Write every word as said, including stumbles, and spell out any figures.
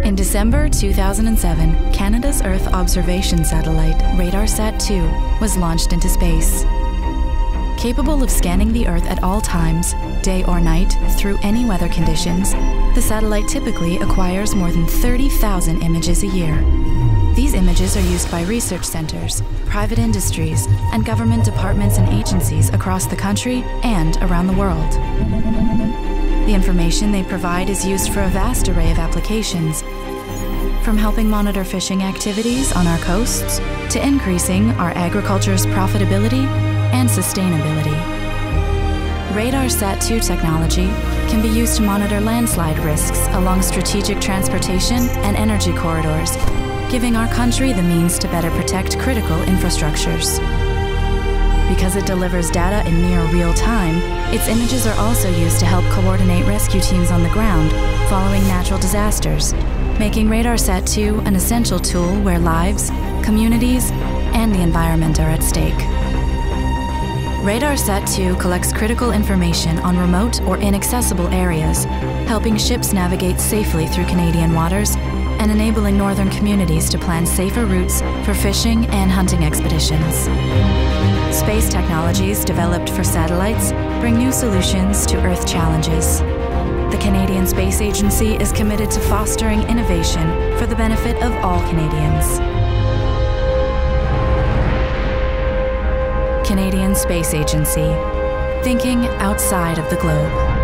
In December two thousand seven, Canada's Earth observation satellite, RADARSAT two, was launched into space. Capable of scanning the Earth at all times, day or night, through any weather conditions, the satellite typically acquires more than thirty thousand images a year. These images are used by research centers, private industries, and government departments and agencies across the country and around the world. The information they provide is used for a vast array of applications, from helping monitor fishing activities on our coasts to increasing our agriculture's profitability and sustainability. RADARSAT two technology can be used to monitor landslide risks along strategic transportation and energy corridors, giving our country the means to better protect critical infrastructures. Because it delivers data in near real time, its images are also used to help coordinate rescue teams on the ground following natural disasters, making RADARSAT two an essential tool where lives, communities, and the environment are at stake. RADARSAT two collects critical information on remote or inaccessible areas, helping ships navigate safely through Canadian waters and enabling northern communities to plan safer routes for fishing and hunting expeditions. Space technologies developed for satellites bring new solutions to Earth challenges. The Canadian Space Agency is committed to fostering innovation for the benefit of all Canadians. Canadian Space Agency, thinking outside of the globe.